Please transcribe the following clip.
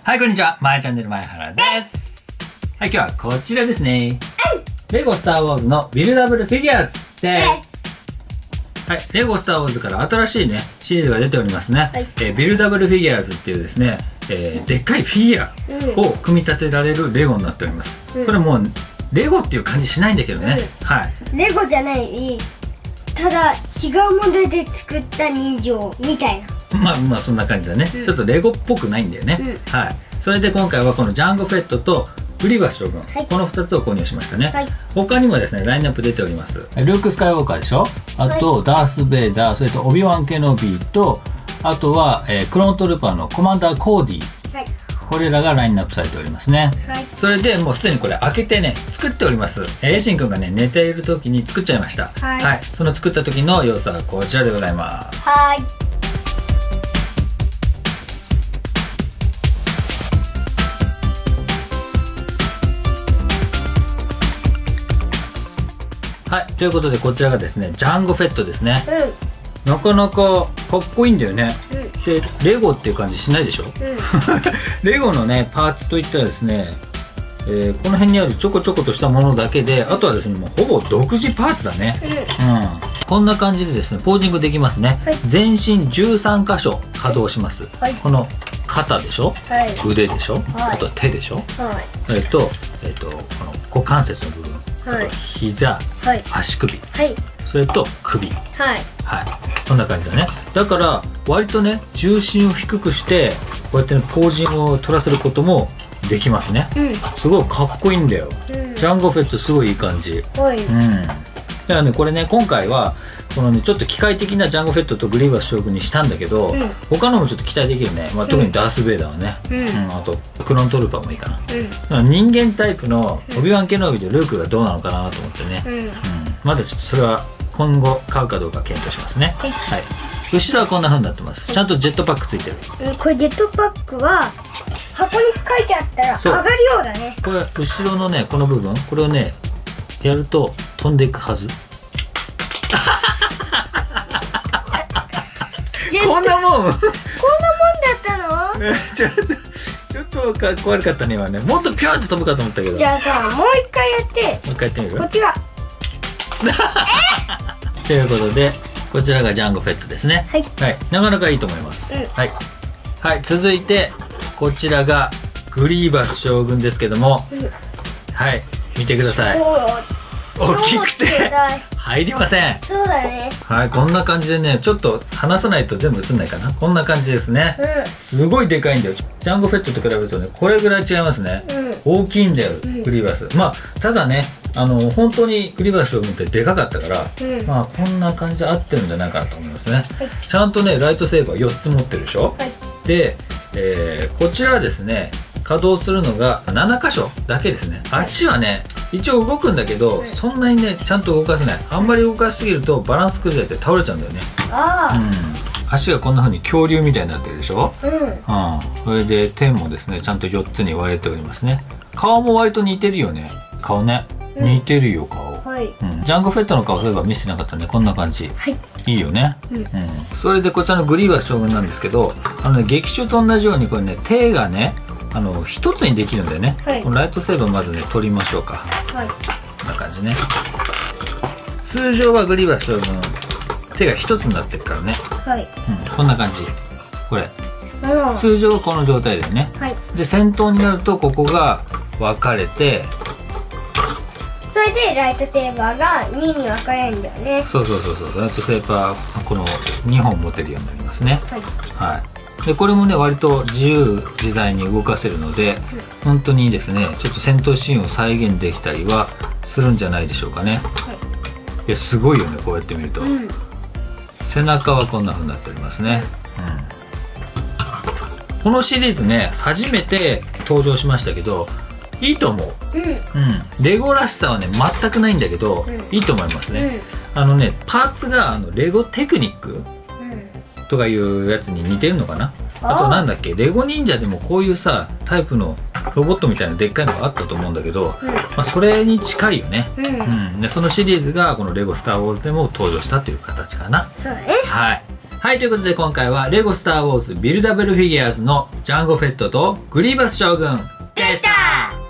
はい、こんにちは。まやチャンネル前原です。はい、今日はこちらですね。レゴスターウォーズのビルダブルフィギュアーズです。はい、レゴスターウォーズから新しいね、シリーズが出ておりますね。はい、ビルダブルフィギュアーズっていうですね、でっかいフィギュアを組み立てられるレゴになっております。これもう、レゴっていう感じしないんだけどね。はい。 レゴじゃない、ただ違うモデルで作った人形みたいな。まあそんな感じだね、ちょっとレゴっぽくないんだよね、はい。それで今回はこのジャンゴフェットとグリバス将軍、この2つを購入しましたね、他にもですねラインナップ出ております。ルーク・スカイウォーカーでしょ、あと、ダース・ベイダー、それとオビワン・ケノビーと、あとは、クロノトルーパーのコマンダー・コーディ、これらがラインナップされておりますね、それでもうすでにこれ開けてね作っております。エシンくんがね寝ている時に作っちゃいました。はい、その作った時の様子はこちらでございます。はい、はい、ということでこちらがですねジャンゴフェットですね、なかなかかっこいいんだよね、でレゴっていう感じしないでしょ、レゴのねパーツといったらですね、この辺にあるちょこちょことしたものだけで、あとはですねもうほぼ独自パーツだね、こんな感じでですねポージングできますね、全身13箇所稼働します、この肩でしょ、腕でしょ、あとは手でしょ、この股関節の部分、あと膝、足首、それと首、こんな感じだね。だから割とね重心を低くしてこうやって、ね、ポージングを取らせることもできますね、すごいかっこいいんだよ、ジャンゴフェットすごいいい感じ、だからねこれね今回はこのねちょっと機械的なジャンゴフェットとグリーバス将軍にしたんだけど、他のもちょっと期待できるね、特にダース・ベイダーはね、あとクロノトルーパーもいいかな、人間タイプのオビワン・ケノビとルークがどうなのかなと思ってね、まだちょっとそれは今後買うかどうか検討しますね。はい、後ろはこんな風になってます。ちゃんとジェットパックついてる。 これジェットパックは箱に書いてあったら上がるようだね。 これ後ろのねこの部分、これをねやると飛んでいくはず。こんなもんだったの？ ちょっとかっこ悪かったね今ね。もっとピューンと飛ぶかと思ったけど。 じゃあさ、もう一回やって。 もう一回やってみる？ こっちが。 ということでこちらがジャンゴフェットですね。はい、なかなかいいと思います。はい、続いてこちらがグリーバス将軍ですけども、はい、見てください。大きくて入りません。 そうだね。 はい、こんな感じでね、ちょっと離さないと全部映んないかな。こんな感じですね。すごいでかいんだよ。ジャンゴフェットと比べるとね、これぐらい違いますね。大きいんだよ、グリーバス。まあ、ただね、本当にグリーバス将軍ってでかかったから、まあ、こんな感じで合ってるんじゃないかなと思いますね。ちゃんとね、ライトセーバー4つ持ってるでしょ。で、こちらはですね、稼働するのが7箇所だけですね。足はね一応動くんだけど、そんなにねちゃんと動かせない。あんまり動かしすぎるとバランス崩れて倒れちゃうんだよね。足がこんな風に恐竜みたいになってるでしょ。それで点もですねちゃんと4つに割れておりますね。顔も割と似てるよね。顔ね似てるよ顔。ジャンゴフェットの顔そういえば見せてなかったね。こんな感じ、いいよね。それでこちらのグリーバス将軍なんですけど、劇中と同じようにこれね手がね一つにできるんだよね。このライトセーバーまずね取りましょうか。こんな感じね。通常はグリーバス将軍手が一つになってるからね。こんな感じ。これ通常はこの状態だよね。で戦闘になるとここが分かれて、 それでライトセーバーが2に分かれるんだよね。そうライトセーバーこの2本持てるようになりますね。でこれもね割と自由自在に動かせるので、本当にですねちょっと戦闘シーンを再現できたりはするんじゃないでしょうかね。いやすごいよねこうやって見ると、背中はこんな風になっておりますね。このシリーズね初めて登場しましたけどいいと思う。レゴらしさはね全くないんだけど、いいと思いますね。パーツがレゴテクニックとかいうやつに似てるのかな。あとなんだっけ、レゴ忍者でもこういうさタイプのロボットみたいなでっかいのがあったと思うんだけど、それに近いよね。でそのシリーズがこのレゴスター・ウォーズでも登場したという形かな。そうね。はい。 はい、ということで今回はレゴスターウォーズビルダブルフィギュアーズのジャンゴフェットとグリーバス将軍でした。